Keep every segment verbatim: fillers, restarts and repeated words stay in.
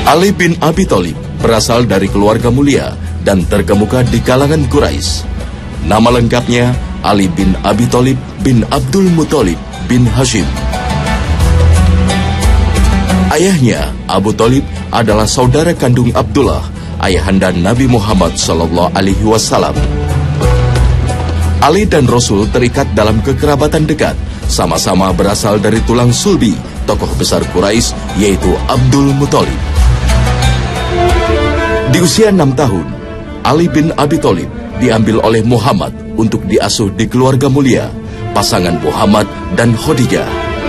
Ali bin Abi Thalib berasal dari keluarga mulia dan terkemuka di kalangan Quraisy. Nama lengkapnya Ali bin Abi Thalib bin Abdul Muthalib bin Hashim. Ayahnya, Abu Thalib, adalah saudara kandung Abdullah, ayahanda Nabi Muhammad Sallallahu Alaihi Wasallam. Ali dan Rasul terikat dalam kekerabatan dekat, sama-sama berasal dari tulang sulbi tokoh besar Quraisy, yaitu Abdul Muthalib. Di usia enam tahun, Ali bin Abi Thalib diambil oleh Muhammad untuk diasuh di keluarga mulia, pasangan Muhammad dan Khadijah.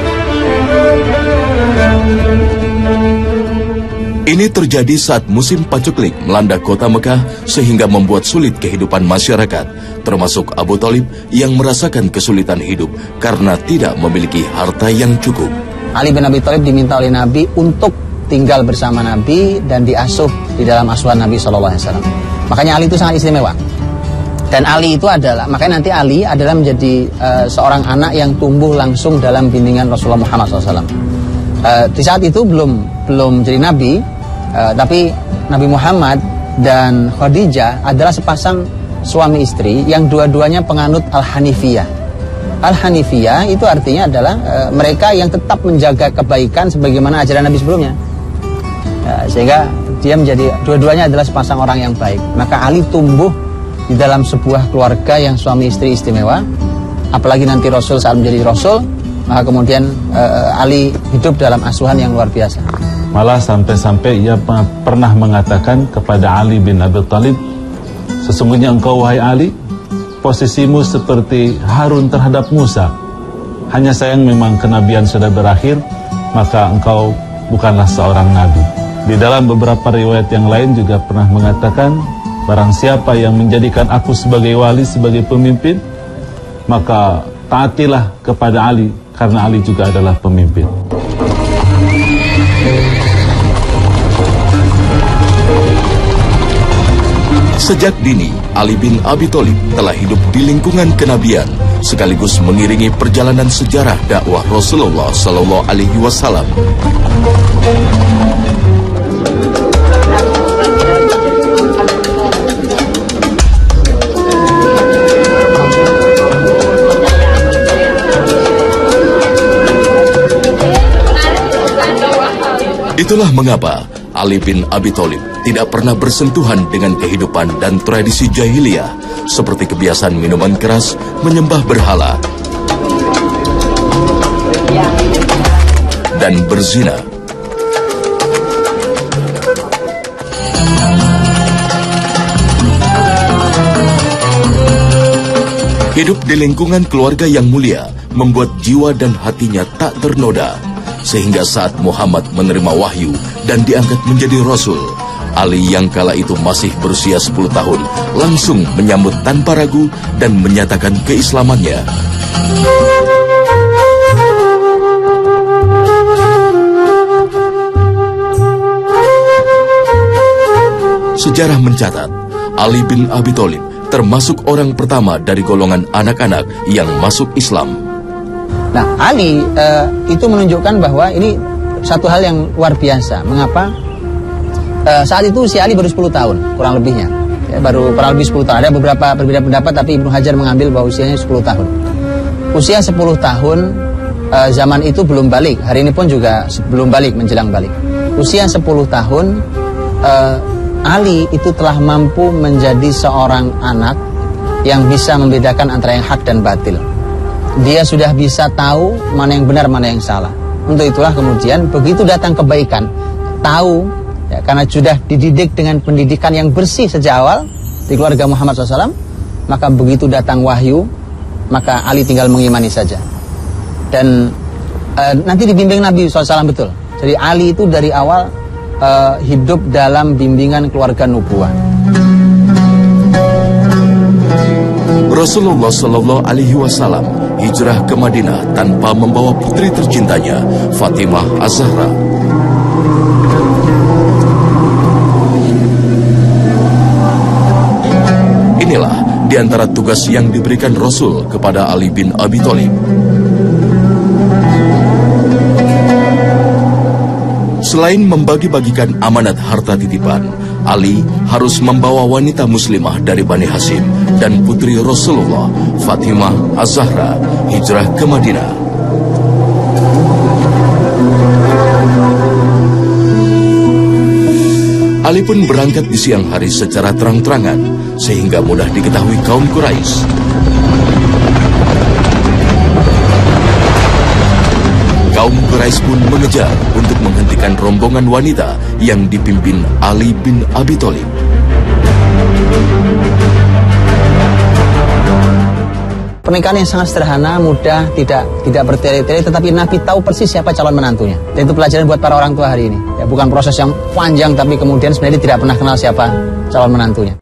Ini terjadi saat musim paceklik melanda kota Mekah sehingga membuat sulit kehidupan masyarakat, termasuk Abu Thalib yang merasakan kesulitan hidup karena tidak memiliki harta yang cukup. Ali bin Abi Thalib diminta oleh Nabi untuk tinggal bersama Nabi dan diasuh di dalam asuhan Nabi shallallahu alaihi wasallam. Makanya Ali itu sangat istimewa. Dan Ali itu adalah, makanya nanti Ali adalah menjadi uh, seorang anak yang tumbuh langsung dalam bimbingan Rasulullah Muhammad shallallahu alaihi wasallam. Uh, di saat itu belum belum jadi Nabi, uh, tapi Nabi Muhammad dan Khadijah adalah sepasang suami istri yang dua-duanya penganut Al-Hanifiyah. Al-Hanifiyah itu artinya adalah uh, mereka yang tetap menjaga kebaikan sebagaimana ajaran Nabi sebelumnya. Uh, sehingga dia menjadi, dua-duanya adalah sepasang orang yang baik. Maka Ali tumbuh di dalam sebuah keluarga yang suami istri istimewa, apalagi nanti Rasul saat menjadi Rasul, maka kemudian uh, Ali hidup dalam asuhan yang luar biasa. Malah sampai-sampai ia pernah mengatakan kepada Ali bin Abi Thalib, sesungguhnya engkau wahai Ali, posisimu seperti Harun terhadap Musa. Hanya sayang memang kenabian sudah berakhir, maka engkau bukanlah seorang nabi. Di dalam beberapa riwayat yang lain juga pernah mengatakan, barang siapa yang menjadikan aku sebagai wali, sebagai pemimpin, maka taatilah kepada Ali, karena Ali juga adalah pemimpin. Sejak dini, Ali bin Abi Thalib telah hidup di lingkungan kenabian, sekaligus mengiringi perjalanan sejarah dakwah Rasulullah Sallallahu Alaihi Wasallam. Itulah mengapa Ali bin Abi Thalib tidak pernah bersentuhan dengan kehidupan dan tradisi jahiliyah, seperti kebiasaan minuman keras, menyembah berhala, dan berzina. Hidup di lingkungan keluarga yang mulia membuat jiwa dan hatinya tak ternoda, sehingga saat Muhammad menerima wahyu dan diangkat menjadi Rasul, Ali yang kala itu masih berusia sepuluh tahun langsung menyambut tanpa ragu dan menyatakan keislamannya. Sejarah mencatat, Ali bin Abi Thalib termasuk orang pertama dari golongan anak-anak yang masuk Islam. Nah, Ali uh, itu menunjukkan bahwa ini satu hal yang luar biasa. Mengapa? Uh, saat itu usia Ali baru sepuluh tahun, kurang lebihnya. Ya, baru kurang lebih sepuluh tahun. Ada beberapa berbeda pendapat, tapi Ibnu Hajar mengambil bahwa usianya sepuluh tahun. Usia sepuluh tahun, uh, zaman itu belum balik. Hari ini pun juga belum balik, menjelang balik. Usia sepuluh tahun, uh, Ali itu telah mampu menjadi seorang anak yang bisa membedakan antara yang hak dan batil. Dia sudah bisa tahu mana yang benar, mana yang salah. Untuk itulah kemudian begitu datang kebaikan, tahu, ya, karena sudah dididik dengan pendidikan yang bersih sejak awal di keluarga Muhammad shallallahu alaihi wasallam, maka begitu datang wahyu, maka Ali tinggal mengimani saja. Dan e, nanti dibimbing Nabi shallallahu alaihi wasallam betul. Jadi Ali itu dari awal e, hidup dalam bimbingan keluarga nubuwah. Rasulullah Sallallahu Alaihi Wasallam hijrah ke Madinah tanpa membawa putri tercintanya, Fatimah Az-Zahra. Inilah di antara tugas yang diberikan Rasul kepada Ali bin Abi Thalib. Selain membagi-bagikan amanat harta titipan, Ali harus membawa wanita muslimah dari Bani Hashim dan putri Rasulullah, Fatimah Az-Zahra, hijrah ke Madinah. Ali pun berangkat di siang hari secara terang-terangan, sehingga mudah diketahui kaum Quraisy. Kaum Quraisy pun mengejar untuk menghentikan rombongan wanita yang dipimpin Ali bin Abi Thalib. Pernikahan yang sangat sederhana, mudah, tidak tidak bertele-tele, tetapi Nabi tahu persis siapa calon menantunya. Dan itu pelajaran buat para orang tua hari ini. Ya, bukan proses yang panjang, tapi kemudian sebenarnya tidak pernah kenal siapa calon menantunya.